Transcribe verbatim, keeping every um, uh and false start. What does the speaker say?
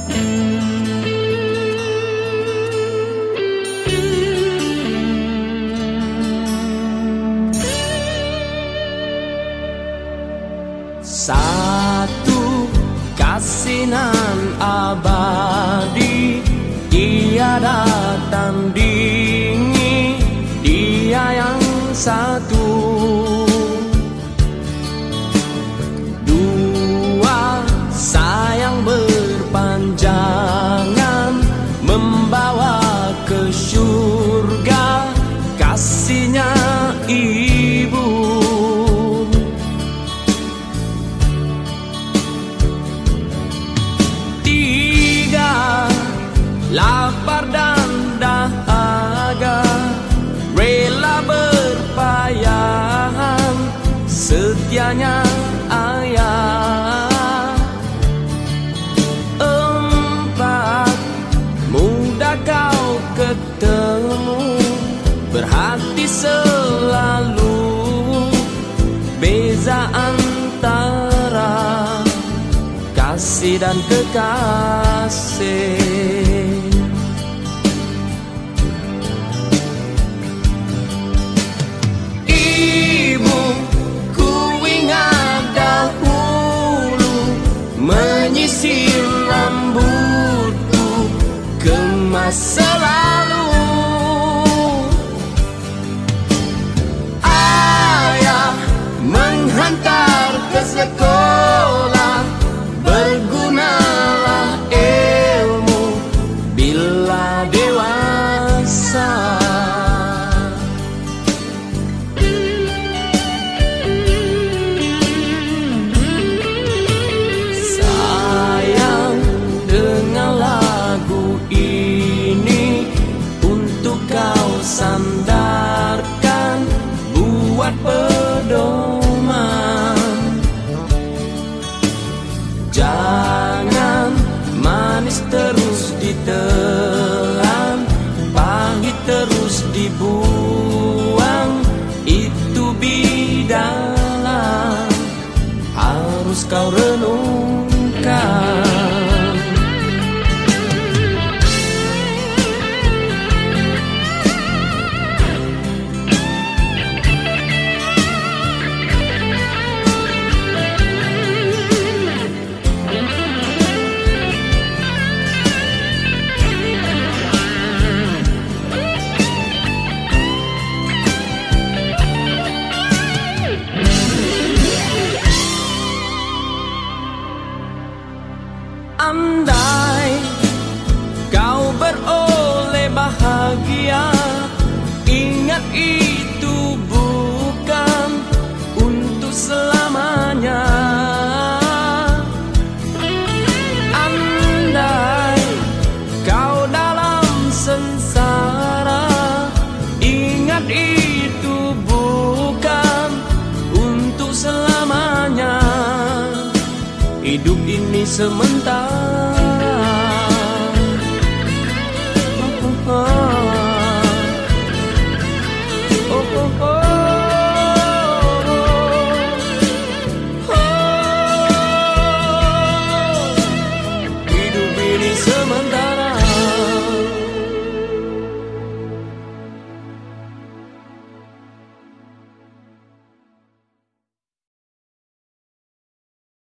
Satu kasih nan abadi, tiada tandingi, Dia yang satu. Dua sayang berpanjangan, membawa ke surga kasihnya ibu. Lapar dan dahaga, rela berpayahan, setianya ayah. Empat, mudah kau ketemu, berhati selalu, beza antara kasih dan kekasih. Ibu, ku ingat dahulu, menyisir rambutku ke masa lalu. Ayah menghantar ke sekolah, bergunalah ilmu bila dewasa. Sayang, dengar lagu ini untuk kau sandarkan, buat pedoman. Jangan manis terus ditelan, pahit terus dibuang, itu bidalah, harus kau renungkan. Andai kau beroleh bahagia, ingat itu bukan untuk selamanya. Andai kau dalam sengsara, ingat itu bukan untuk selamanya. Hidup ini sementara.